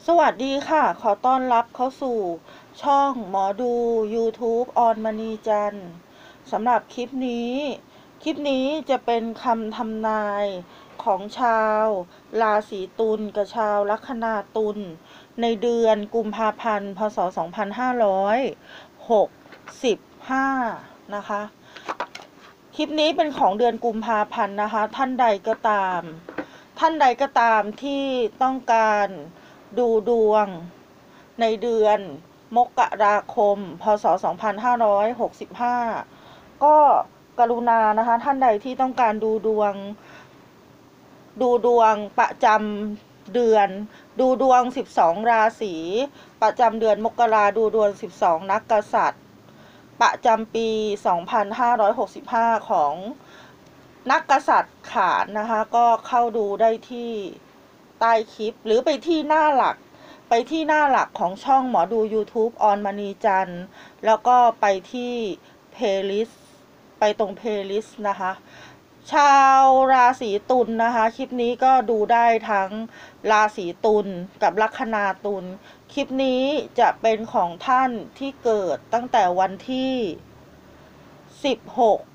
สวัสดีค่ะ ขอต้อนรับเข้าสู่ช่องหมอดู YouTube ออนมณีจันทร์สำหรับคลิปนี้จะเป็นคำทำนายของชาวราศีตุลกับชาวลัคนาตุลในเดือนกุมภาพันธ์พศ2565นะคะคลิปนี้เป็นของเดือนกุมภาพันธ์นะคะท่านใดก็ตามที่ต้องการดูดวงในเดือนมกราคมพศ2565ก็กรุณานะคะท่านใดที่ต้องการดูดวงประจำเดือนดูดวง12ราศีประจำเดือนมกราดูดวง12นักกษัตริย์ประจำปี2565ของนักกษัตริย์ขานนะคะก็เข้าดูได้ที่ใต้คลิปหรือไปที่หน้าหลักของช่องหมอดู YouTube ออนมณีจันทร์แล้วก็ไปที่เพลย์ลิสต์ไปตรงเพลย์ลิสต์นะคะชาวราศีตุลนะคะคลิปนี้ก็ดูได้ทั้งราศีตุลกับลัคนาตุลคลิปนี้จะเป็นของท่านที่เกิดตั้งแต่วันที่16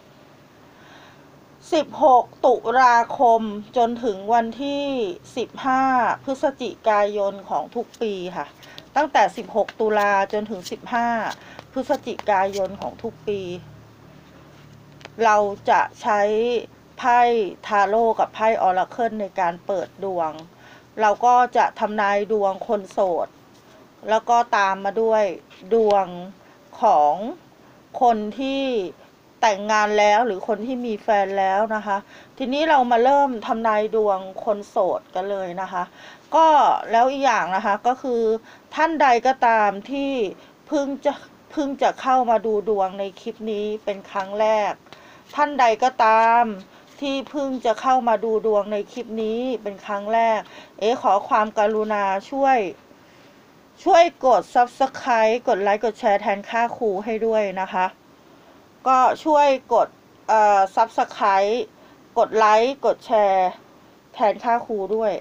ตุลาคมจนถึงวันที่15พฤศจิกายนของทุกปีค่ะตั้งแต่16ตุลาจนถึง15พฤศจิกายนของทุกปีเราจะใช้ไพ่ทาโร่กับไพ่ออราเคิลในการเปิดดวงเราก็จะทำนายดวงคนโสดแล้วก็ตามมาด้วยดวงของคนที่แต่งงานแล้วหรือคนที่มีแฟนแล้วนะคะทีนี้เรามาเริ่มทำนายดวงคนโสดกันเลยนะคะก็แล้วอีกอย่างนะคะก็คือท่านใดก็ตามที่เพิ่งจะเข้ามาดูดวงในคลิปนี้เป็นครั้งแรกท่านใดก็ตามที่เพิ่งจะเข้ามาดูดวงในคลิปนี้เป็นครั้งแรกขอความกรุณาช่วยกด Subscribe กดไลค์กดแชร์แทนค่าครูให้ด้วยนะคะก็ช่วยกดSubscribe กดไลค์กดแชร์แทนค่าครูด้วย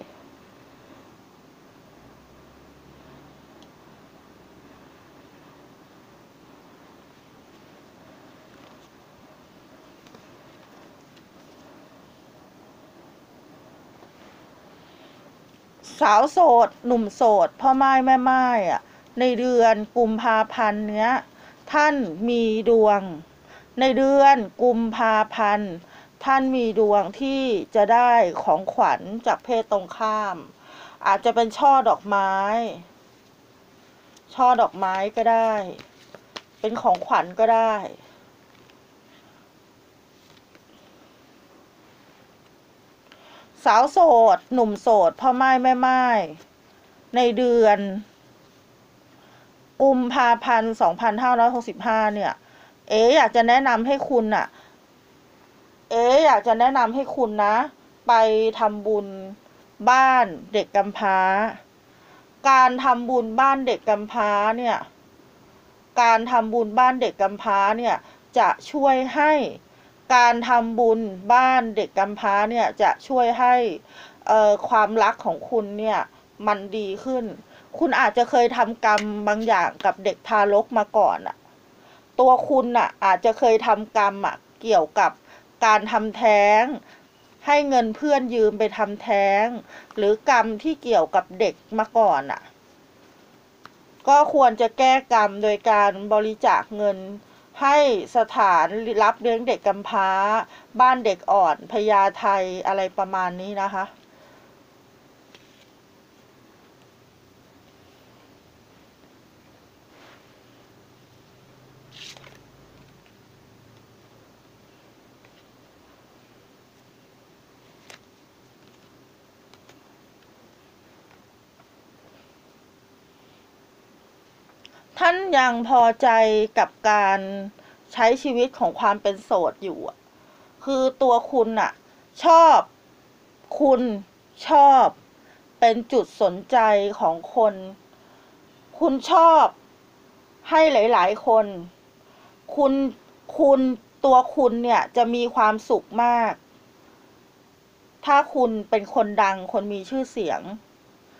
สาวโสดหนุ่มโสดพ่อไม้แม่ไม้ในเดือนกุมภาพันธ์เนี้ยท่านมีดวงในเดือนกุมภาพันธ์ท่านมีดวงที่จะได้ของขวัญจากเพศตรงข้ามอาจจะเป็นช่อดอกไม้ก็ได้เป็นของขวัญก็ได้สาวโสดหนุ่มโสดพ่อไม้แม่ไม้ในเดือนกุมภาพันธ์2565เนี่ยอยากจะแนะนำให้คุณนะไปทำบุญบ้านเด็กกำพร้าการทำบุญบ้านเด็กกำพร้าเนี่ยจะช่วยให้การทำบุญบ้านเด็กกำพร้าเนี่ยจะช่วยให้ความรักของคุณเนี่ยมันดีขึ้นคุณอาจจะเคยทำกรรมบางอย่างกับเด็กทารกมาก่อนตัวคุณอาจจะเคยทำกรรมเกี่ยวกับการทำแท้งให้เงินเพื่อนยืมไปทำแท้งหรือกรรมที่เกี่ยวกับเด็กมาก่อนก็ควรจะแก้กรรมโดยการบริจาคเงินให้สถานรับเลี้ยงเด็กกำพร้าบ้านเด็กอ่อนพญาไทอะไรประมาณนี้นะคะท่านยังพอใจกับการใช้ชีวิตของความเป็นโสดอยู่คือตัวคุณคุณชอบเป็นจุดสนใจของคนคุณชอบให้หลายๆคนคุณตัวคุณเนี่ยจะมีความสุขมากถ้าคุณเป็นคนดังคนมีชื่อเสียง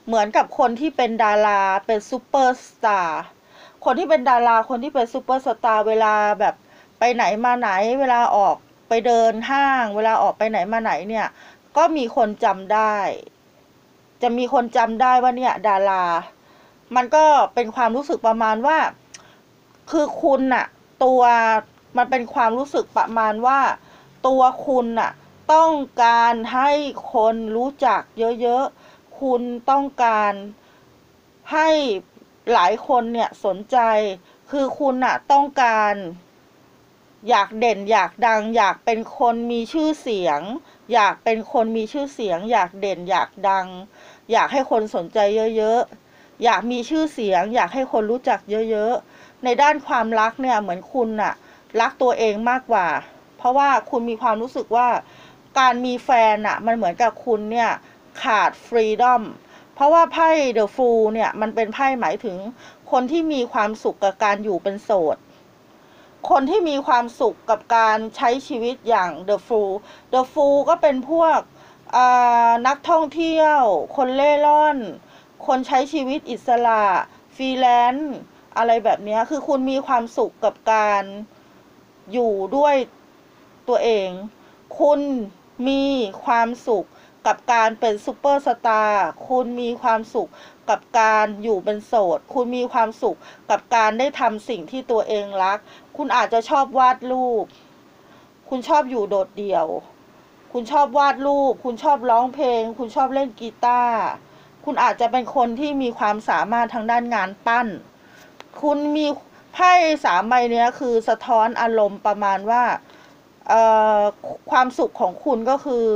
เหมือนกับคนที่เป็นดาราเป็นซูเปอร์สตาร์คนที่เป็นดาราคนที่เป็นซูเปอร์สตาร์เวลาแบบไปไหนมาไหนเวลาออกไปเดินห้างเวลาออกไปไหนมาไหนเนี่ยก็มีคนจำได้จะมีคนจำได้ว่าเนี่ยดารามันก็เป็นความรู้สึกประมาณว่าคือคุณน่ะตัวมันเป็นความรู้สึกประมาณว่าตัวคุณน่ะต้องการให้คนรู้จักเยอะๆคุณต้องการให้หลายคนเนี่ยสนใจคือคุณน่ะต้องการอยากเด่นอยากดังอยากเป็นคนมีชื่อเสียงอยากเป็นคนมีชื่อเสียงอยากเด่นอยากดังอยากให้คนสนใจเยอะๆอยากมีชื่อเสียงอยากให้คนรู้จักเยอะๆในด้านความรักเนี่ยเหมือนคุณน่ะรักตัวเองมากกว่าเพราะว่าคุณมีความรู้สึกว่าการมีแฟนน่ะมันเหมือนกับคุณเนี่ยขาดฟรีดอมเพราะว่าไพ่เดอะฟูลเนี่ยมันเป็นไพ่หมายถึงคนที่มีความสุขกับการอยู่เป็นโสดคนที่มีความสุขกับการใช้ชีวิตอย่าง The Fool The Fool ก็เป็นพวกนักท่องเที่ยวคนเล่ร่อนคนใช้ชีวิตอิสระฟรีแลนซ์อะไรแบบนี้คือคุณมีความสุขกับการอยู่ด้วยตัวเองคุณมีความสุขกับการเป็นซูเปอร์สตาร์คุณมีความสุขกับการอยู่เป็นโสดคุณมีความสุขกับการได้ทำสิ่งที่ตัวเองรักคุณอาจจะชอบวาดรูปคุณชอบอยู่โดดเดี่ยวคุณชอบวาดรูปคุณชอบร้องเพลงคุณชอบเล่นกีตาร์คุณอาจจะเป็นคนที่มีความสามารถทางด้านงานปั้นคุณมีไพ่3 ใบนี้คือสะท้อนอารมณ์ประมาณว่าความสุขของคุณก็คือ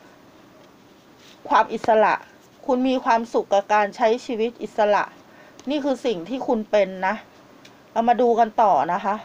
ความอิสระคุณมีความสุขกับการใช้ชีวิตอิสระนี่คือสิ่งที่คุณเป็นนะเรามาดูกันต่อนะคะ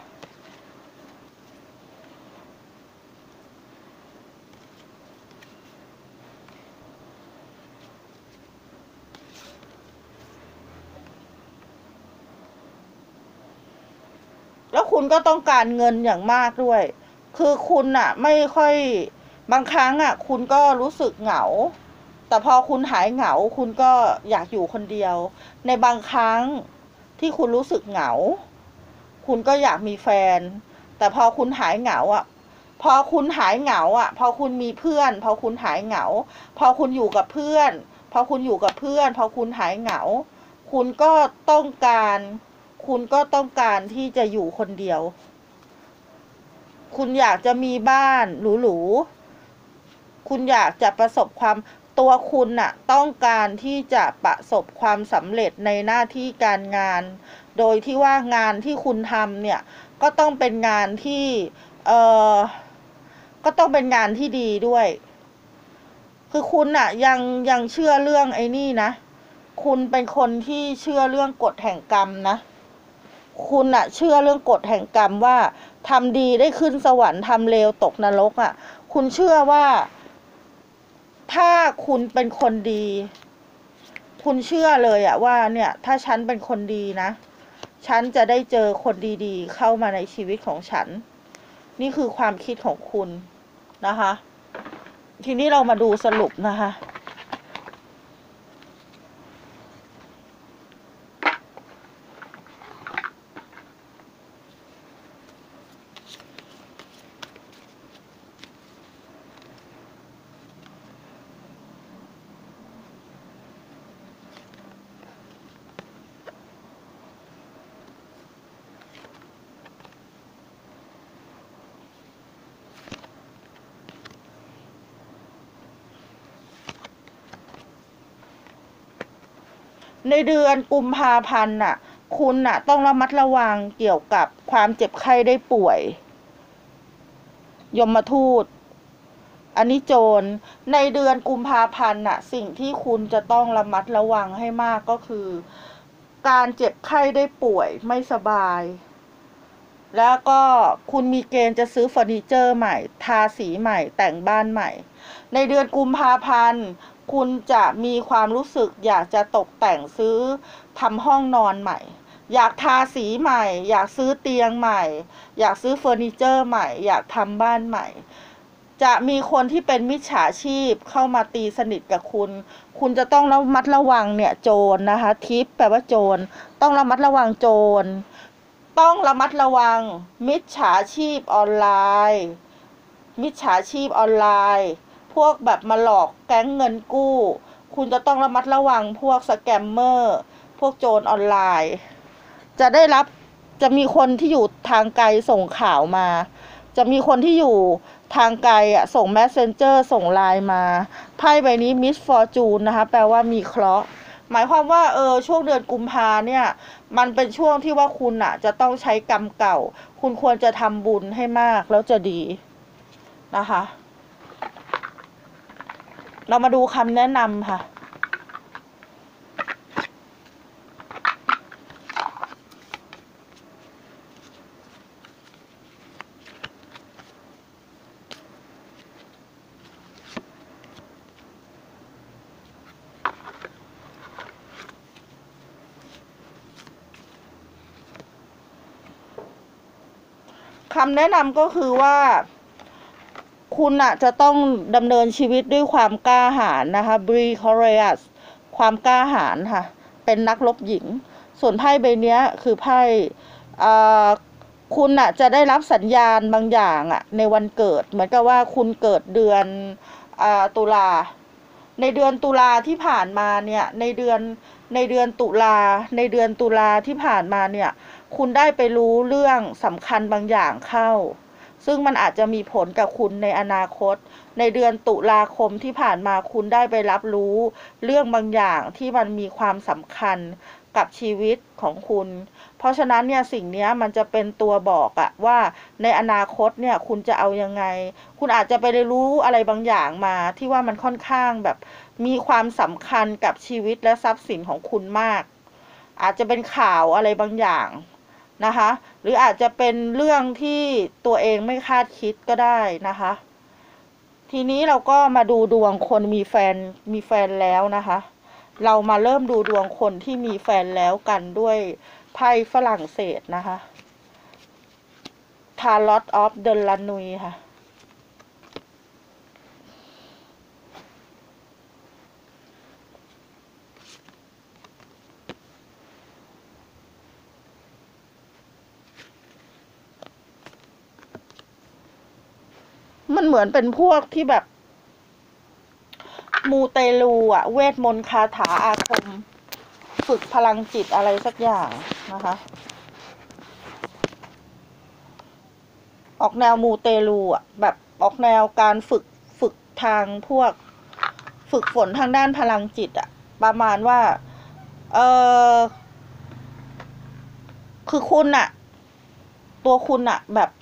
แล้วคุณก็ต้องการเงินอย่างมากด้วยคือคุณน่ะไม่ค่อยบางครั้งอ่ะคุณก็รู้สึกเหงาแต่พอคุณหายเหงาคุณก็อยากอยู่คนเดียวในบางครั้งที่คุณรู้สึกเหงาคุณก็อยากมีแฟนแต่พอคุณหายเหงาอ่ะพอคุณหายเหงาอ่ะพอคุณมีเพื่อนพอคุณหายเหงาพอคุณอยู่กับเพื่อนพอคุณอยู่กับเพื่อนพอคุณหายเหงาคุณก็ต้องการที่จะอยู่คนเดียวคุณอยากจะมีบ้านหรูๆคุณอยากจะประสบความตัวคุณน่ะต้องการที่จะประสบความสำเร็จในหน้าที่การงานโดยที่ว่างานที่คุณทำเนี่ยก็ต้องเป็นงานที่ก็ต้องเป็นงานที่ดีด้วยคือคุณน่ะยังเชื่อเรื่องไอ้นี่นะคุณเป็นคนที่เชื่อเรื่องกฎแห่งกรรมนะคุณน่ะเชื่อเรื่องกฎแห่งกรรมว่าทำดีได้ขึ้นสวรรค์ทำเลวตกนรกอ่ะคุณเชื่อว่าถ้าคุณเป็นคนดีคุณเชื่อเลยอ่ะว่าเนี่ยถ้าฉันเป็นคนดีนะฉันจะได้เจอคนดีๆเข้ามาในชีวิตของฉันนี่คือความคิดของคุณนะคะทีนี้เรามาดูสรุปนะคะ ในเดือนกุมภาพันธ์น่ะคุณน่ะต้องระมัดระวังเกี่ยวกับความเจ็บไข้ได้ป่วยยมทูตอันนี้โจรในเดือนกุมภาพันธ์น่ะสิ่งที่คุณจะต้องระมัดระวังให้มากก็คือการเจ็บไข้ได้ป่วยไม่สบายแล้วก็คุณมีเกณฑ์จะซื้อเฟอร์นิเจอร์ใหม่ทาสีใหม่แต่งบ้านใหม่ในเดือนกุมภาพันธ์คุณจะมีความรู้สึกอยากจะตกแต่งซื้อทำห้องนอนใหม่อยากทาสีใหม่อยากซื้อเตียงใหม่อยากซื้อเฟอร์นิเจอร์ใหม่อยากทำบ้านใหม่จะมีคนที่เป็นมิจฉาชีพเข้ามาตีสนิทกับคุณคุณจะต้องระมัดระวังเนี่ยโจรนะคะทิปแปลว่าโจรต้องระมัดระวังโจรต้องระมัดระวังมิจฉาชีพออนไลน์มิจฉาชีพออนไลน์พวกแบบมาหลอกแก๊งเงินกู้คุณจะต้องระมัดระวังพวกสแกมเมอร์พวกโจรออนไลน์จะมีคนที่อยู่ทางไกลส่งข่าวมาจะมีคนที่อยู่ทางไกลส่ง Messenger ส่งไลน์มาไพ่ใบนี้มิสฟอร์จูนนะคะแปลว่ามีเคราะห์หมายความว่าช่วงเดือนกุมภาเนี่ยมันเป็นช่วงที่ว่าคุณจะต้องใช้กรรมเก่าคุณควรจะทำบุญให้มากแล้วจะดีนะคะเรามาดูคำแนะนำค่ะคำแนะนำก็คือว่าคุณจะต้องดำเนินชีวิตด้วยความกล้าหาญนะคะ Be courageous ความกล้าหาญค่ะเป็นนักรบหญิงส่วนไพ่ใบนี้คือไพ่คุณจะได้รับสัญญาณบางอย่างในวันเกิดเหมือนกับว่าคุณเกิดเดือนตุลาในเดือนตุลาที่ผ่านมาเนี่ยในเดือนตุลาที่ผ่านมาเนี่ยคุณได้ไปรู้เรื่องสำคัญบางอย่างเข้าซึ่งมันอาจจะมีผลกับคุณในอนาคตในเดือนตุลาคมที่ผ่านมาคุณได้ไปรับรู้เรื่องบางอย่างที่มันมีความสำคัญกับชีวิตของคุณเพราะฉะนั้นเนี่ยสิ่งนี้มันจะเป็นตัวบอกว่าในอนาคตเนี่ยคุณจะเอายังไงคุณอาจจะไปเรียนรู้อะไรบางอย่างมาที่ว่ามันค่อนข้างแบบมีความสำคัญกับชีวิตและทรัพย์สินของคุณมากอาจจะเป็นข่าวอะไรบางอย่างนะคะหรืออาจจะเป็นเรื่องที่ตัวเองไม่คาดคิดก็ได้นะคะทีนี้เราก็มาดูดวงคนมีแฟนแล้วนะคะเรามาเริ่มดูดวงคนที่มีแฟนแล้วกันด้วยไพ่ฝรั่งเศสนะคะ Tarot of the La Nuit ค่ะมันเหมือนเป็นพวกที่แบบมูเตลูเวทมนต์คาถาอาคมฝึกพลังจิตอะไรสักอย่างนะคะออกแนวมูเตลูแบบออกแนวการฝึกทางพวกฝึกฝนทางด้านพลังจิตประมาณว่าคือคุณตัวคุณแบบ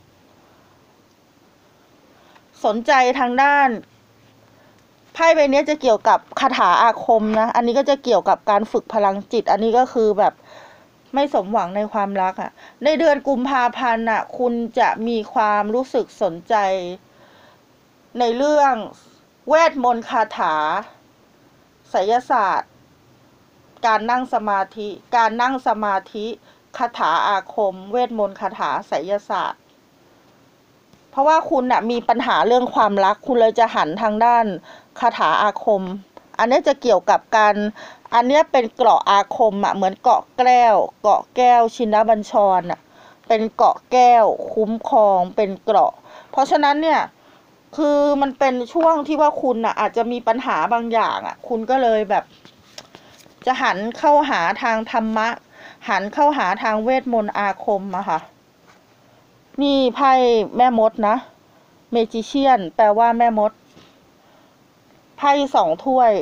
สนใจทางด้านไพ่ใบนี้จะเกี่ยวกับคาถาอาคมนะอันนี้ก็จะเกี่ยวกับการฝึกพลังจิตอันนี้ก็คือแบบไม่สมหวังในความรักในเดือนกุมภาพันธ์คุณจะมีความรู้สึกสนใจในเรื่องเวทมนต์คาถาไสยศาสตร์การนั่งสมาธิคาถาอาคมเวทมนต์คาถาไสยศาสตร์เพราะว่าคุณมีปัญหาเรื่องความรักคุณเลยจะหันทางด้านคาถาอาคมอันนี้จะเกี่ยวกับการอันนี้เป็นเกราะอาคมเหมือนเกราะแก้วชินบัญชรเป็นเกราะแก้วคุ้มครองเป็นเกราะเพราะฉะนั้นเนี่ยคือมันเป็นช่วงที่ว่าคุณอาจจะมีปัญหาบางอย่างคุณก็เลยแบบจะหันเข้าหาทางธรรมะหันเข้าหาทางเวทมนต์อาคมค่ะนี่ไพ่แม่มดนะเมจิเชียนแปลว่าแม่มดไพ่2 ถ้วย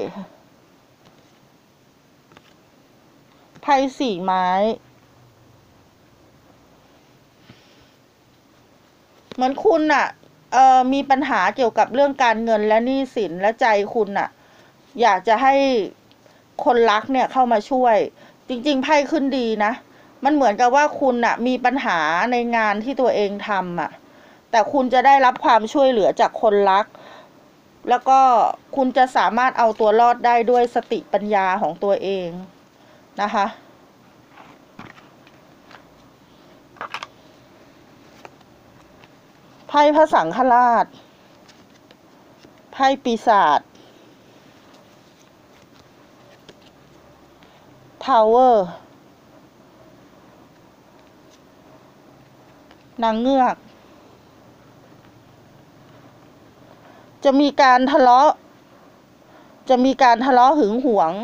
ไพ่4 ไม้เหมือนคุณมีปัญหาเกี่ยวกับเรื่องการเงินและหนี้สินและใจคุณอยากจะให้คนรักเนี่ยเข้ามาช่วยจริงๆไพ่ขึ้นดีนะมันเหมือนกับว่าคุณมีปัญหาในงานที่ตัวเองทำแต่คุณจะได้รับความช่วยเหลือจากคนรักแล้วก็คุณจะสามารถเอาตัวรอดได้ด้วยสติปัญญาของตัวเองนะคะไพ่พระสังฆราชไพ่ปีศาจทาวเวอร์นางเงือกจะมีการทะเลาะหึงหวงจะมีการทะเลาะหึงหว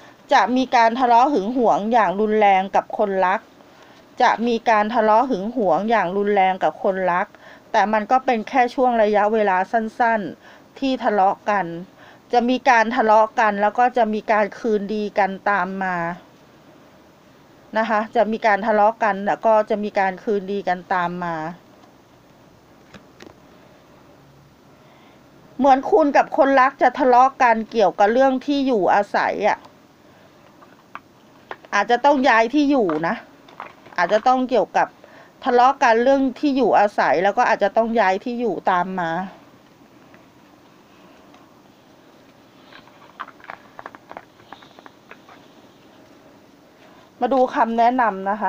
งอย่างรุนแรงกับคนรักจะมีการทะเลาะหึงหวงอย่างรุนแรงกับคนรักแต่มันก็เป็นแค่ช่วงระยะเวลาสั้นๆที่ทะเลาะกันจะมีการทะเลาะกันแล้วก็จะมีการคืนดีกันตามมานะคะจะมีการทะเลาะกันแล้วก็จะมีการคืนดีกันตามมาเหมือนคุณกับคนรักจะทะเลาะกันเกี่ยวกับเรื่องที่อยู่อาศัยอาจจะต้องย้ายที่อยู่นะอาจจะต้องเกี่ยวกับทะเลาะกันเรื่องที่อยู่อาศัยแล้วก็อาจจะต้องย้ายที่อยู่ตามมาดูคำแนะนำนะคะ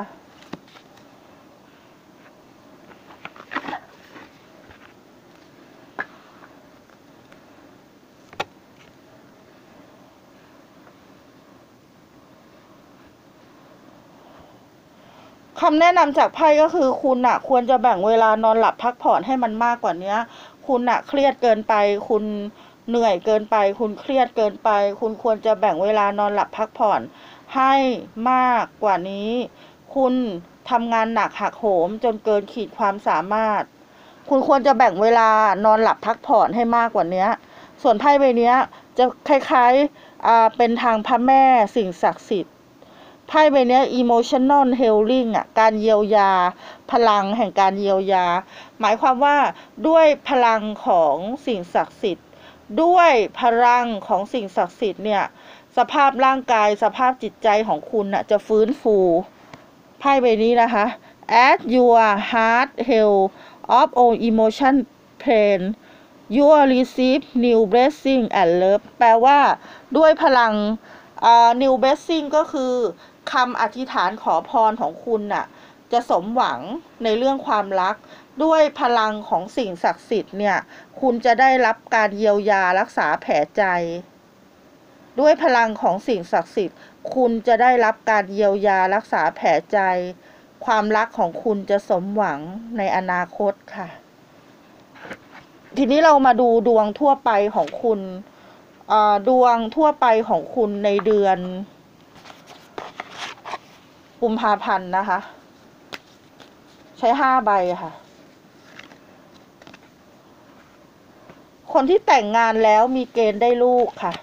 คำแนะนำจากไพ่ก็คือคุณควรจะแบ่งเวลานอนหลับพักผ่อนให้มันมากกว่านี้คุณเครียดเกินไปคุณเหนื่อยเกินไปคุณเครียดเกินไปคุณควรจะแบ่งเวลานอนหลับพักผ่อนให้มากกว่านี้คุณทำงานหนักหักโหมจนเกินขีดความสามารถคุณควรจะแบ่งเวลานอนหลับพักผ่อนให้มากกว่านี้ส่วนไพ่ใบนี้จะคล้ายๆเป็นทางพระแม่สิ่งศักดิ์สิทธิ์ไพ่ใบนี้ emotional healing การเยียวยาพลังแห่งการเยียวยาหมายความว่าด้วยพลังของสิ่งศักดิ์สิทธิ์ด้วยพลังของสิ่งศักดิ์สิทธิ์เนี่ยสภาพร่างกายสภาพจิตใจของคุณจะฟื้นฟูไพ่ใบนี้นะคะ as your heart heal of all emotion pain you will receive new blessing and love แปลว่าด้วยพลังnew blessing ก็คือคำอธิษฐานขอพรของคุณจะสมหวังในเรื่องความรักด้วยพลังของสิ่งศักดิ์สิทธิ์เนี่ยคุณจะได้รับการเยียวยารักษาแผลใจด้วยพลังของสิ่งศักดิ์สิทธิ์คุณจะได้รับการเยียวยารักษาแผลใจความรักของคุณจะสมหวังในอนาคตค่ะทีนี้เรามาดูดวงทั่วไปของคุณดวงทั่วไปของคุณในเดือนกุมภาพันธ์นะคะใช้5 ใบค่ะคนที่แต่งงานแล้วมีเกณฑ์ได้ลูกค่ะ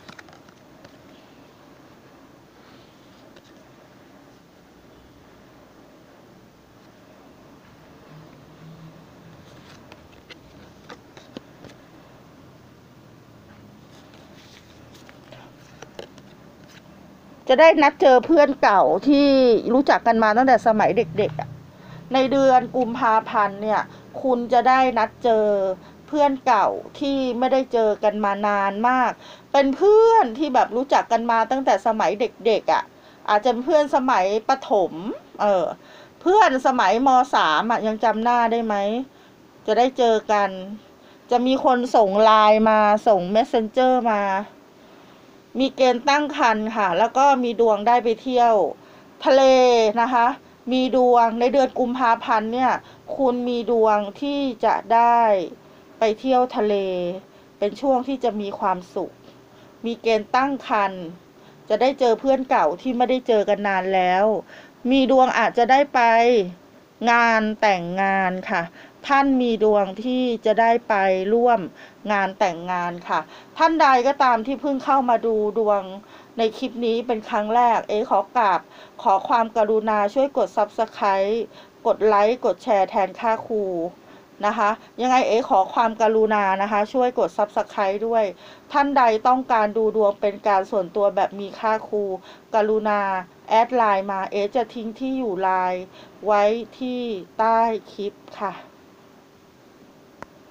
จะได้นัดเจอเพื่อนเก่าที่รู้จักกันมาตั้งแต่สมัยเด็กๆในเดือนกุมภาพันธ์เนี่ยคุณจะได้นัดเจอเพื่อนเก่าที่ไม่ได้เจอกันมานานมากเป็นเพื่อนที่แบบรู้จักกันมาตั้งแต่สมัยเด็กๆอาจจะเป็นเพื่อนสมัยประถมเพื่อนสมัยม.3ยังจำหน้าได้ไหมจะได้เจอกันจะมีคนส่งไลน์มาส่ง messenger มามีเกณฑ์ตั้งครรภ์ค่ะแล้วก็มีดวงได้ไปเที่ยวทะเลนะคะมีดวงในเดือนกุมภาพันธ์เนี่ยคุณมีดวงที่จะได้ไปเที่ยวทะเลเป็นช่วงที่จะมีความสุขมีเกณฑ์ตั้งครรภ์จะได้เจอเพื่อนเก่าที่ไม่ได้เจอกันนานแล้วมีดวงอาจจะได้ไปงานแต่งงานค่ะท่านมีดวงที่จะได้ไปร่วมงานแต่งงานค่ะท่านใดก็ตามที่เพิ่งเข้ามาดูดวงในคลิปนี้เป็นครั้งแรกขอความกรุณาช่วยกด Subscribe กดไลค์กดแชร์แทนค่าครูนะคะยังไงขอความกรุณานะคะช่วยกด Subscribe ด้วยท่านใดต้องการดูดวงเป็นการส่วนตัวแบบมีค่าครูกรุณาแอดไลน์มาจะทิ้งที่อยู่ไลน์ไว้ที่ใต้คลิปค่ะ